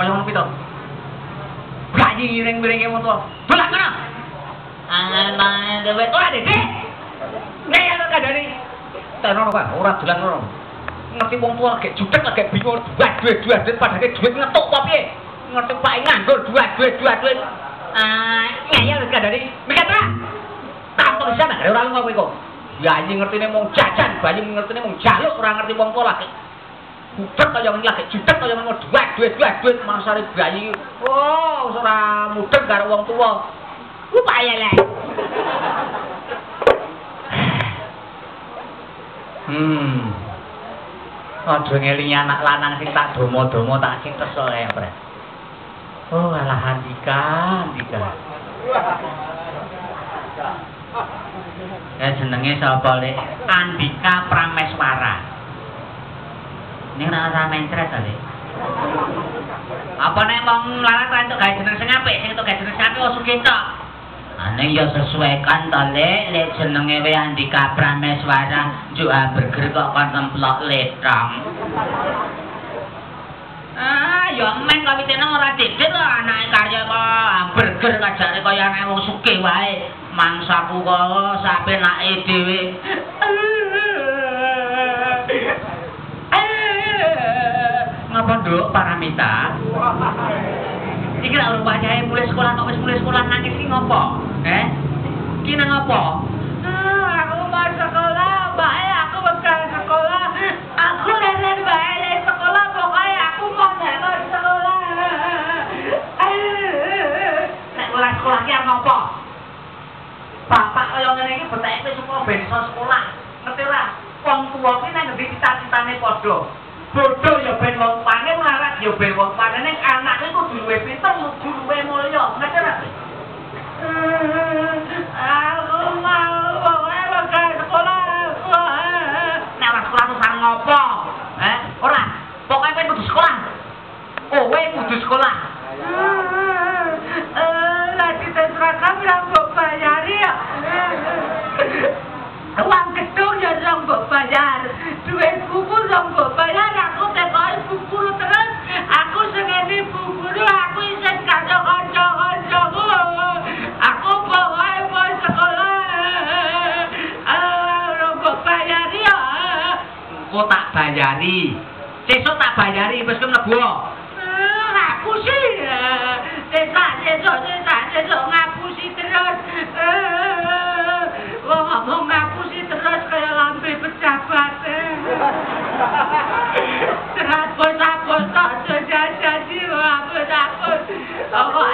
kaya ngono pito. Gaji ngiring-ngiringe wong tuwa. Dolak ngono. Angan duwe ora Dik. Nek ana kandhane. Tenono Pak, ora dolan ngono. Ngerti wong tuwa lagi judeg lagi bingung duit padahal duit ngetuk apa piye? Ngerti Pak nganggur duit. Ngeyel kandhane. Mikir ta? Tak tulisan gak ora ngono kowe kok. Bayi ngertine mung jajan, bayi ngertine mung jaluk, ora ngerti wong tuwa lagi. Budek kaya ngene lagi judeg kaya ngono duit masare bayi. Oh, ora mudeng karo wong tuwa. Ku paye lek. Aduh ngelingi anak lanang sing tak domo-domo tak sing kesel ya, Pres. Oh, alah Andika. Jenenge sapa Lek? Andika Prameswara. Ning ora mencret ta, Lek? Apa nek wong larang ra entuk gawe jeneng sing apik, sing entuk gawe jeneng sing apik wong sugih tok. Ane ya sesuaikan to, Lek jenenge wae Andika Prameswara, njuk burger kok kon templok letong. Ya men kawitene ora dikit lho anake karya kok burger kajare kaya anake wong sugih wae. Mangsaku kok sapenake dhewe. Ngapa nduk Paramita? Iki lak urung wayahe mulai sekolah kok wis mulai sekolah nangis iki ngopo? Iki nang ngopo? Aku mau sekolah, Mbak. Aku bakal sekolah. Aku leren bae le sekolah pokoke aku mau nang sekolah. Nek ora sekolah ki ngopo? Bapak kaya ngene iki beteke supaya ben iso sekolah. Ngerti ora? Wong tuwa kuwi nang ngendi cita-citane padha. Bodho ya ben wong pane melarat ya ben wong pane ning anake kudu duwe pinter, kudu duwe mulya. Ngerti ora? Aku mau bakal sekolah. Nek ora sekolah terus ngopo? Ora. Pokoke kowe kudu sekolah. Kowe kudu sekolah. Lagi seragam yang mbok bayari ya. Uang gedung ya rong mbok bayar. Duit buku rong mbok bayar. Aku tekoki buku terus. Aku sengene buku aku isen karo kanca-kancaku. Aku pokoke mau sekolah. Rong mbok bayari ya. Engko tak bayari. Sesuk tak bayari wis mlebu. Aku sih sesuk ngapusi terus. Wong ngomong ngapusi terus kaya lambe pejabat. Terapos tak jadi hapus. Kok